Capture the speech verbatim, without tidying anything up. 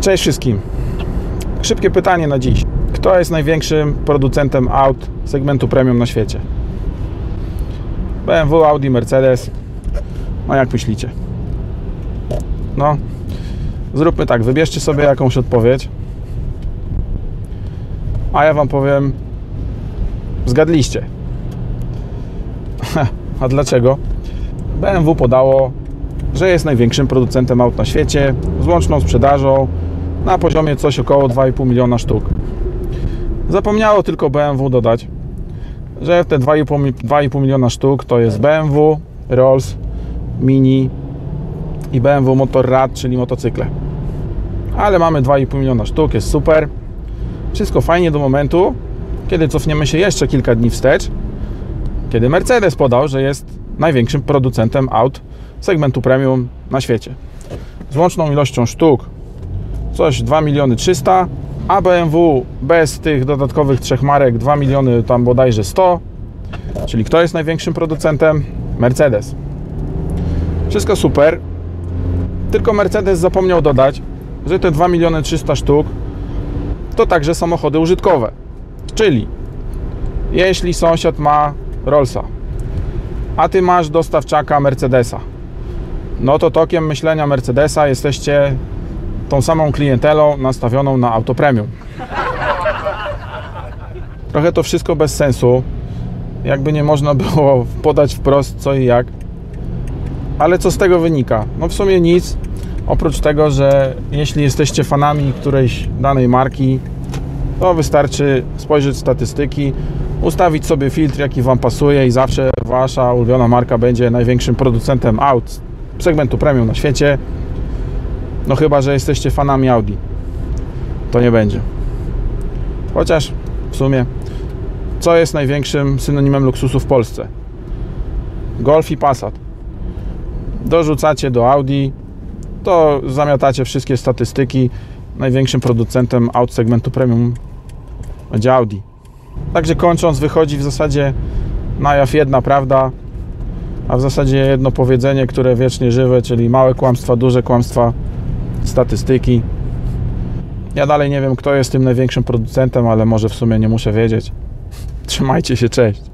Cześć wszystkim. Szybkie pytanie na dziś. Kto jest największym producentem aut segmentu premium na świecie? B M W, Audi, Mercedes? No jak myślicie? No, zróbmy tak, wybierzcie sobie jakąś odpowiedź, a ja wam powiem, zgadliście. A dlaczego? B M W podało, że jest największym producentem aut na świecie z łączną sprzedażą na poziomie coś około dwa i pół miliona sztuk. Zapomniało tylko B M W dodać, że te dwa i pół miliona sztuk to jest B M W, Rolls, Mini i B M W Motorrad, czyli motocykle. Ale mamy dwa i pół miliona sztuk, jest super. Wszystko fajnie do momentu, kiedy cofniemy się jeszcze kilka dni wstecz, kiedy Mercedes podał, że jest największym producentem aut segmentu premium na świecie. Z łączną ilością sztuk coś dwa miliony trzysta, a B M W bez tych dodatkowych trzech marek dwa miliony tam bodajże sto. Czyli kto jest największym producentem? Mercedes. Wszystko super, tylko Mercedes zapomniał dodać, że te dwa miliony trzysta sztuk to także samochody użytkowe. Czyli jeśli sąsiad ma Rollsa, a ty masz dostawczaka Mercedesa, no to tokiem myślenia Mercedesa jesteście tą samą klientelą nastawioną na auto premium. Trochę to wszystko bez sensu, jakby nie można było podać wprost co i jak. Ale co z tego wynika? No w sumie nic, oprócz tego, że jeśli jesteście fanami którejś danej marki, to wystarczy spojrzeć w statystyki, ustawić sobie filtr, jaki wam pasuje i zawsze wasza ulubiona marka będzie największym producentem aut segmentu premium na świecie. No chyba że jesteście fanami Audi, to nie będzie. Chociaż w sumie, co jest największym synonimem luksusu w Polsce? Golf i Passat. Dorzucacie do Audi, to zamiatacie wszystkie statystyki. Największym producentem aut segmentu premium będzie Audi. Także kończąc, wychodzi w zasadzie na jaw jedna prawda, a w zasadzie jedno powiedzenie, które wiecznie żywe, czyli małe kłamstwa, duże kłamstwa, statystyki. Ja dalej nie wiem, kto jest tym największym producentem, ale może w sumie nie muszę wiedzieć. Trzymajcie się, cześć.